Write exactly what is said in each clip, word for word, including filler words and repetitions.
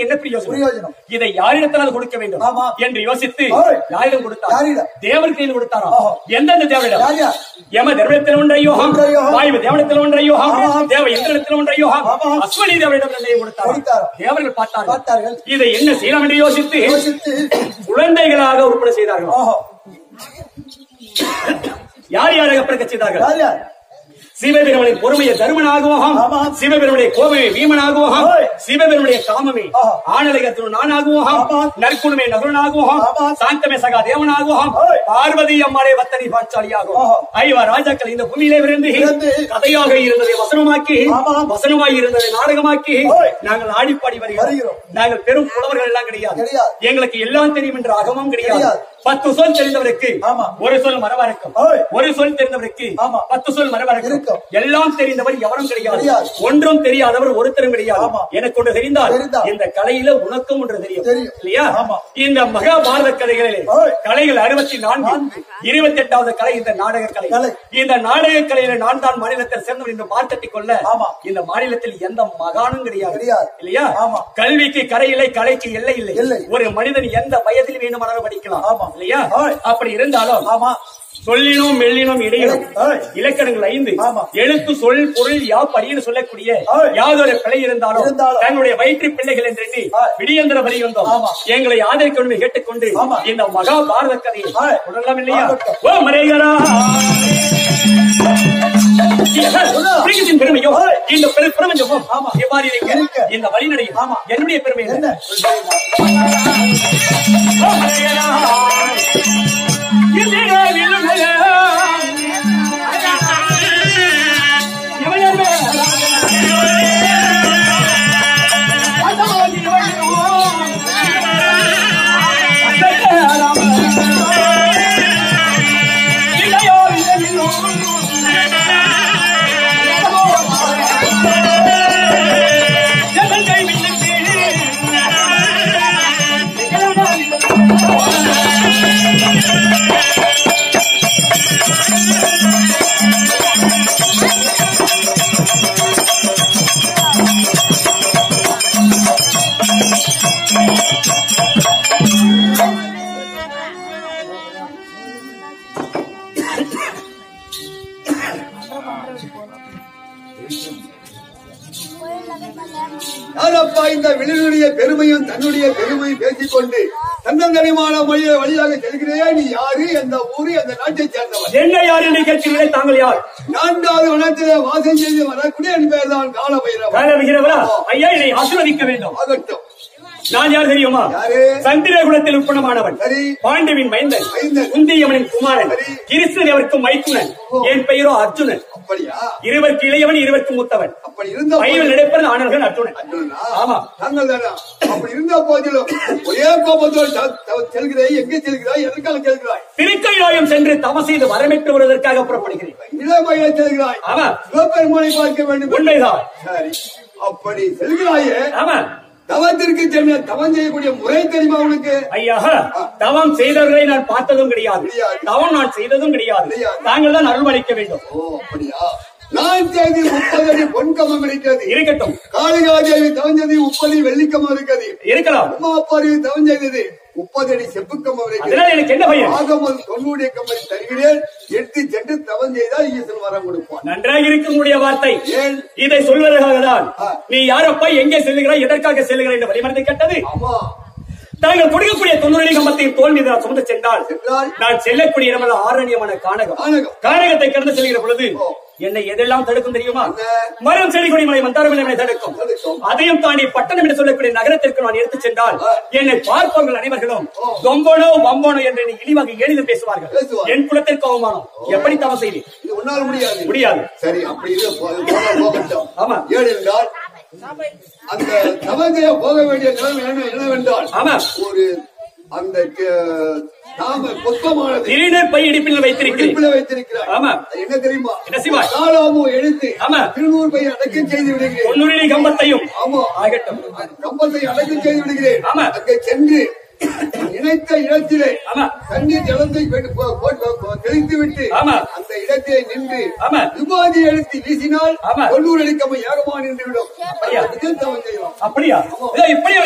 என்ன பிரயோஜனம்? இதை யாரிடத்தால் கொடுக்க வேண்டும் என்று யோசித்து யாரிடம் கொடுத்தார்? தேவர் கையில் கொடுத்தாரா? எந்தெந்த தேவரிடம்? யம தேவனிடத்தில் ஒன்றை யோகம், வாயு தேவனிடத்தில் ஒன்றை யோகம், தேவ இந்திரனிடத்தில் ஒன்றை யோகம், அஸ்வனி தேவரிடம் கொடுத்தார். தேவர்கள் பார்த்தார்கள். இதை என்ன செய்யலாம் என்று யோசித்து குழந்தைகளாக உருப்பட செய்தார்கள். யார் யாராக பிறக்க செய்தார்கள்? சிவபெருமனின் பொறுமையை தருமனாகுவோம், சிவபெருமனுடைய கோபமே வீமனாகுவோம், சிவபெருமனுடைய காமமே ஆனலகத்தின் நானாகுவோம், நற்குணமே நகுலனாகுவோம், சாந்தமே சகா தேவனாகுவோம், பார்வதி அம்மாளே வத்தனி பாஞ்சாலியாகும். ஐவா ராஜாக்கள் இந்த பூமியிலே விருந்து கதையாக இருந்ததை வசனமாக்கி, வசனமாய் இருந்ததை நாடகமாக்கி நாங்கள் ஆடிப்பாடி வருகிறோம். நாங்கள் பெரும் புலவர்கள் எல்லாம் கிடையாது, எங்களுக்கு எல்லாம் தெரியும் என்ற அகமும் கிடையாது. பத்து சொல் தெரிந்தவருக்கு ஒரு சொல் மரபா இருக்கும், ஒரு சொல் தெரிந்தவருக்கு பத்து சொல் மரபா இருக்கும். எல்லாம் தெரிந்தவர் எவரும் கிடையாது, ஒன்றும் தெரியாதவர் ஒருத்தரும் கிடையாது. எனக்கு ஒன்று தெரிந்தால் இந்த கலையில உனக்கும் ஒன்று தெரியும் இல்லையா? இந்த மகாபாரத கலைகளிலே கலைகள் அறுபத்தி நான்கு, இருபத்தி எட்டாவது கலை இந்த நாடக கலை. இந்த நாடக கலையில நான் தான் மாநிலத்தில் சேர்ந்தவர் என்று மாற்றத்தை கொள்ள இந்த மாநிலத்தில் எந்த மகானும் கிடையாது இல்லையா? கல்விக்கு கரை இல்லை, கலைக்கு எல்லை இல்லை. ஒரு மனிதன் எந்த வயதில் வேண்டுமானாலும் படிக்கலாம் இல்லையா? அப்படி இருந்தாலும் சொல்லினோம் மெல்லினோம் இடையிலும் இலக்கணங்கள் ஐந்து, எழுத்து சொல் பொருள் யாப்படின்னு சொல்லக்கூடிய யாதொரு பிழை இருந்தாலும் தங்களுடைய வயிற்று பிள்ளைகள் என்று விடியந்திர வரி வந்தோம் எங்களை ஆதரிக்க கேட்டுக்கொண்டு இந்த மகாபாரத கதையை உணரலாம் இல்லையா? ஓ மரேகரா பெருமையோ இந்த பிரபஞ்சமோ எவ்வாறு இருக்க இந்த வழிநடையும் என்னுடைய பெருமை என்ன? யாரப்பா இந்த வெளியுடைய பெருமையும் தன்னுடைய பெருமையும் பேசிக்கொண்டு தன்னந்தனிமான மொழியை வழியாக செல்கிறே? நீ யாரு, எந்த ஊரு, அந்த நாட்டை சேர்ந்தவர்? என்ன யார் என்று கேட்கிறீர்கள்? தாங்கள் யார்? நான்காவது வனத்திலே வாசம் செய்து வரக்கூடிய என் பேர் தான் கால பைரவர். கால பைரவரா? ஐயா, என்னை ஆசீர்வதிக்க வேண்டும். ஆகட்டும். நான் யார் தெரியுமா? சந்திரகுலத்தில் உட்பணமானவன், பாண்டவின் மைந்தன், குந்தியவனின் குமாரன், கிருஷ்ணதேவருக்கு மைத்துனன். என் பெயரோ அர்ஜுனன். அப்படியா? இருவருக்கு இளையவன், இருவருக்கு மூத்தவன். அப்படி இருந்த பையன் நடைப்பது ஆனவர்கள் அர்ஜுனன். ஆமா, தாங்கள் தானா? அப்படி இருந்த போதிலும் ஒரே கோபத்தோடு செல்கிறாய். எங்கே செல்கிறாய்? எதற்காக செல்கிறாய்? திருக்கைலாயம் சென்று தவம் செய்து வரமிட்டு வருவதற்காக புறப்படுகிறேன். இளமையில செல்கிறாய். ஆமா, சிவபெருமானை பார்க்க வேண்டும். உண்மைதான். சரி, அப்படி செல்கிறாயே. ஆமா, தவத்திற்கு சென்று தவம் செய்யக்கூடிய முறை தெரியுமா உனக்கு? ஐயா, தவம் செய்தவர்களை நான் பார்த்ததும் கிடையாது, தவம் நான் செய்ததும் கிடையாது. தாங்கள் தான் அருள்வளிக்க வேண்டும். ஓ, அப்படியா? நான் செய்தி முப்பது அடி பொன்கமம் இருக்கிறது. இருக்கட்டும். காளிகாதேவி தவம் செய்து முப்பது வெள்ளிக்கமம் இருக்கிறது. இருக்கலாம். உமாப்பாரி தவம் செய்தது முப்பது அடி செப்புக்கமம் இருக்கிறது. எனக்கு என்ன பையன்? ஆகமது தொண்ணூறு கம்பெனி தருகிறேன். எடுத்து சென்று தவம் செய்தால் ஈசன் வரம் கொடுப்பான். நன்றாக இருக்கக்கூடிய வார்த்தை. இதை சொல்வதற்காக தான் நீ யாரப்பா, எங்கே செல்லுகிறாய், எதற்காக செல்லுகிறாய் என்று வழிமறந்து கேட்டது. ஆமா, தாங்கள் கொடுக்கக்கூடிய தொண்ணூறு கம்பத்தையும் தோல் மீது நான் சுமந்து சென்றால் நான் செல்லக்கூடிய இடமெல்லாம் ஆரண்யமான கானகம். கானகத்தை கடந்து செல்கிற பொழுது என்னை எதெல்லாம் தடுக்கும் தெரியுமா? மரம், செடி, கொடி, மலை, மந்தாரமலை தடுக்கும். அதையும் தாண்டி பட்டணம் என்று சொல்லக்கூடிய நகரத்திற்கு நான் எடுத்துச் சென்றால் என்னை பார்ப்பவர்கள் அனைவர்களும் தொம்போனோ வம்போனோ என்று இழிவாக எளிதில் பேசுவார்கள். என் குலத்திற்கு அவமானம். எப்படி தவம் செய்வேன்? முடியாது முடியாது. சரி, அப்படி போகட்டும். ஆமா, ஏனென்றால் அந்த தவத்தைய போக வேண்டிய நிலைமை என்னவென்றால், ஆமா, ஒரு அந்த நாம புத்தமானது பை இடிப்பில் வைத்திருக்கிறேன் வைத்திருக்கிறார். ஆமா, என்ன தெரியுமா? என்ன செய்வாய்? காலாமோ எழுத்து. ஆமா, திருநூறு பை அடக்கம் செய்து விடுகிறேன். தொண்ணூறு கம்பத்தையும். ஆமா, ஆகட்டும், கம்பத்தை அடக்கம் செய்து விடுகிறேன். ஆமா, அங்கே சென்று நினைத்த இடத்திலே தண்ணீர் ஜலத்தை தெளித்து விட்டு அந்த இடத்திலே நின்று விபாதி எடுத்து வீசினால் தொண்ணூறு அடிக்கம ஏகமா நின்றுவிடும். அப்படியா? இப்படி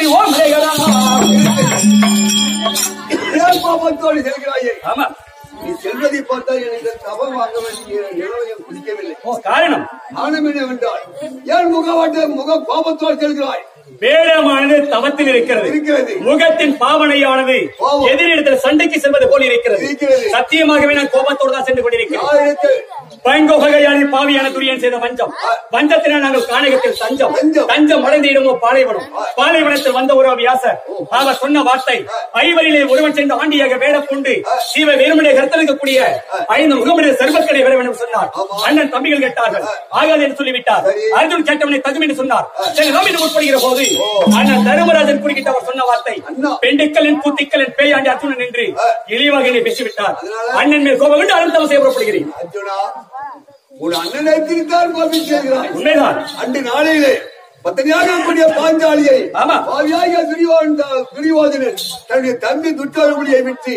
பாபத்தோடு செல்கிறாயே. ஆமா, நீ செல்வதை பார்த்தால் எனக்கு தவம் வாங்க வேண்டிய நிலையம் குடிக்கவில்லை. காரணம் காரணம் என்னவென்றால் ஏன் முகவாட்ட முக பாபத்தோடு செல்கிறாய்? வேடமானது தவத்தில் இருக்கிறது. முகத்தின் பாவனையானது எதிரிடத்தில் சண்டைக்கு செல்வது போல் இருக்கிறது. சத்தியமாகவே நான் கோபத்தோடு தான் சென்று கொண்டிருக்கிறேன். பங்கோகையாளி பாவியான துரியன் செய்த வஞ்சம். வஞ்சத்தினால் நாங்கள் காணகத்தில் தஞ்சம் தஞ்சம் அடைந்த இடமோ பாலைவனம். பாலைவனத்தில் வந்த ஒரு வியாசர் அவர் சொன்ன வார்த்தை, ஐவரிலே ஒருவன் சென்று ஆண்டியாக வேட கொண்டு சிவ வேறுமனை கருத்தளிக்கக்கூடிய ஐந்து முகமுடைய செல்வக்கடை வர வேண்டும் சொன்னார். அண்ணன் தம்பிகள் கேட்டார்கள், ஆகாது என்று சொல்லிவிட்டார். அர்ஜுன் கேட்டவனை தகும் என்று சொன்னார். உட்படுகிற போது அண்ணன் தருமராஜன் குறுக்கிட்டு அவர் சொன்ன வார்த்தை, பெண்டுக்களின் கூத்திக்களின் பேயாண்டி அர்ஜுனன் என்று இழிவாக பேசிவிட்டார். அண்ணன் மேல் கோபம் கொண்டு அழுத்தம் செய்யப்படுகிறேன். ஒரு அண்ணனை திருத்தான் கோபம் செய்கிறார். உண்மைதான். அன்று நாளையிலே பத்தனையாக கூடிய பாஞ்சாலியை பாவியாக துரியோதனன் தன்னுடைய தம்பி துர்யோதனனை விட்டு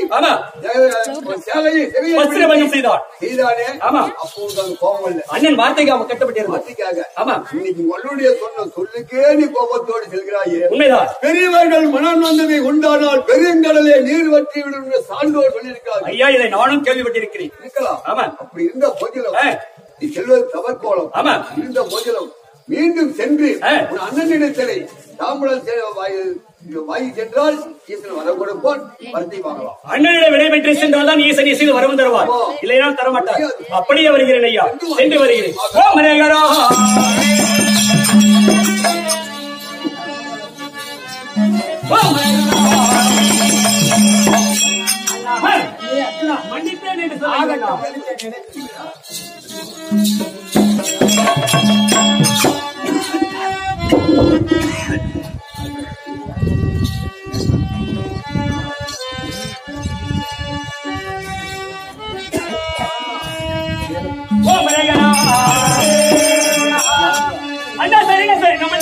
செய்தானே. அப்போது கோபம் இல்லை. அண்ணன் வார்த்தைக்கு அவன் கட்டப்பட்டிருந்த வார்த்தைக்காக. ஆமா, இன்னைக்கு உன்னுடைய சொன்ன சொல்லுக்கே நீ கோபத்தோடு செல்கிறாயே. உண்மைதான். பெரியவர்கள் மனம் வந்ததை உண்டானால் பெருங்கடலே நீர் வற்றி விடும் சான்றோர் சொல்லியிருக்காங்க. ஐயா, இதை நானும் கேள்விப்பட்டிருக்கிறேன். இருக்கலாம். ஆமா, அப்படி இருந்த போதிலும் நீ செல்வது தவற்கோலம். ஆமா, இருந்த போதிலும் மீண்டும் சென்று அண்ணனிடத்திலே தாம்பூலம் வாங்கி சென்றால் ஈசன் வர கொடுப்பான், வரத்தை வாங்கலாம். அண்ணனிடம் விடைபெற்று சென்றால் தான் ஈசன் ஈசன் வரவும் தருவார், இல்லையால் தரமாட்டார். அப்படியே வருகிறேன் ஐயா, சென்று வருகிறேன். மன்னிப்பேன் என்று சொல்ல அண்ணா சரிங்க சரி நம்ம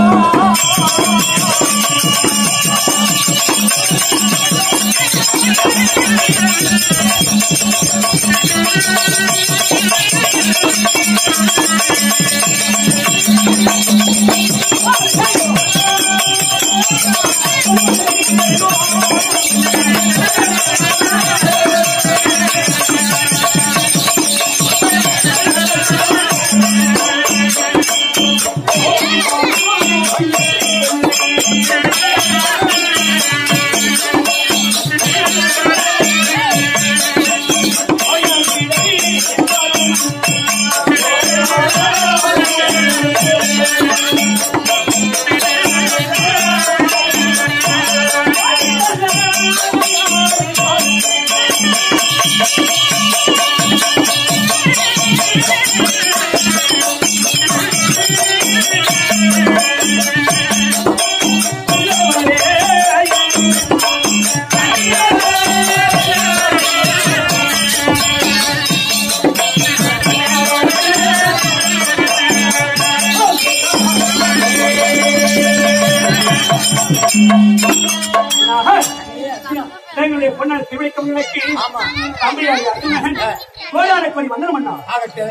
தங்களுடைய பொன்னால் திவிழிக்கும் நிலைக்கு தம்பியாக அர்ஜுனன் கோடான கோடி வந்தனம் பண்ணா ஆகட்டு.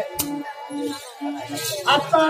அப்பா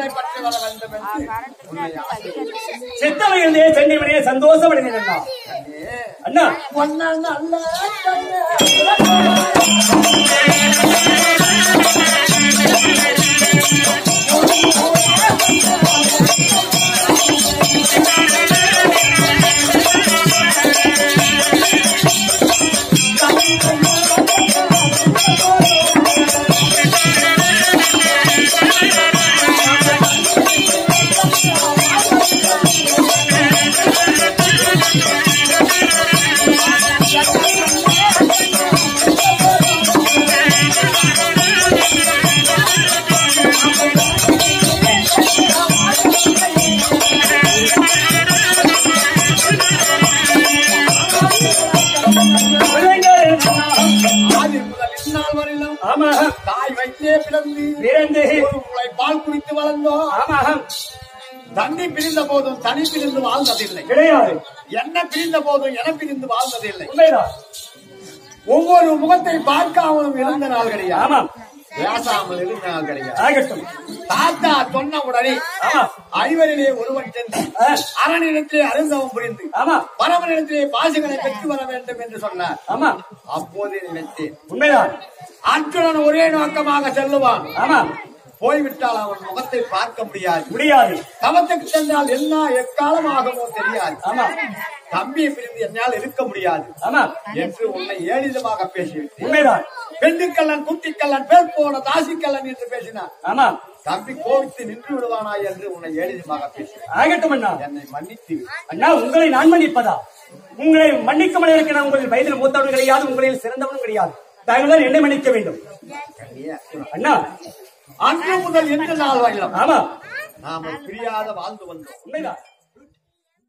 சித்தமையிலே சென்றிவிடைய சந்தோஷம் அடைந்தா அண்ணா ஒன்னா நல்ல தாய் வைத்தே பிறந்து பிறந்து ஒரு முளை பால் குடித்து வளர்ந்தோம். தண்ணி பிரிந்த போதும் தனி பிரிந்து வாழ்ந்ததில்லை கிடையாது. என்ன பிரிந்த போதும் என பிரிந்து வாழ்ந்ததில்லை. ஒவ்வொரு முகத்தை பார்க்காமலும் இழந்த நாள் கிடையாது. பேசாமல் இருந்த நாள் கிடையாது. தாத்தா சொன்ன உடனே ஐவரிலே ஒருவன் சென்று அரணிடத்திலே அருந்தவம் புரிந்து பரமனிடத்திலே பாசுகளை பெற்று வர வேண்டும் என்று சொன்னார். அப்போதே நினைத்தேன் உண்மைதான். அர்ஜுனன் ஒரே நோக்கமாக செல்லுவான். போய்விட்டால் அவன் முகத்தை பார்க்க முடியாது முடியாது தவத்துக்கு சென்றால் என்ன எக்காலமாகவோ தெரியாது. தம்பியை பிரிந்து என்னால் இருக்க முடியாது என்று உன்னை ஏளிதமாக பேசிவிட்டேன். பெண்ணுக்கல்லன் குட்டிக்கல்லன் பேர் போன தாசிக்கல்லன் என்று பேசினார். தம்பி கோவித்து நின்று விடுவானா என்று உன்னை ஏளிதமாக பேசினார். ஆகட்டும் அண்ணா, என்னை மன்னித்து அண்ணா. உங்களை நான் மன்னிப்பதா? உங்களை மன்னிக்க முடியாது. உங்களில் வயதில் மூத்தவனும் கிடையாது, உங்களில் சிறந்தவனும் கிடையாது. தாங்கள் தான் என்னை மன்னிக்க வேண்டும் அண்ணா. அன்று முதல் எந்த நாள் வரலாம். ஆமா, நாம பிரியாத வாழ்ந்து வந்தோம். உண்மைதான்.